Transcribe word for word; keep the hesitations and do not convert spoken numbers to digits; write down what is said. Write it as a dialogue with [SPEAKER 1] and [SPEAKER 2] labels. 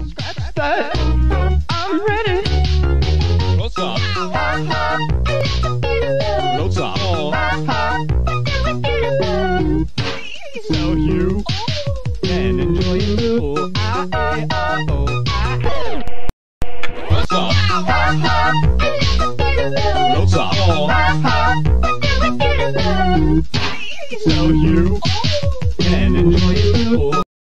[SPEAKER 1] Scratch that. I'm ready.
[SPEAKER 2] What's up? What's up? Oh.
[SPEAKER 1] So you can enjoy it too. Ah, eh, ah, oh, ah, eh.
[SPEAKER 2] What's up? What's up? Oh.
[SPEAKER 1] So you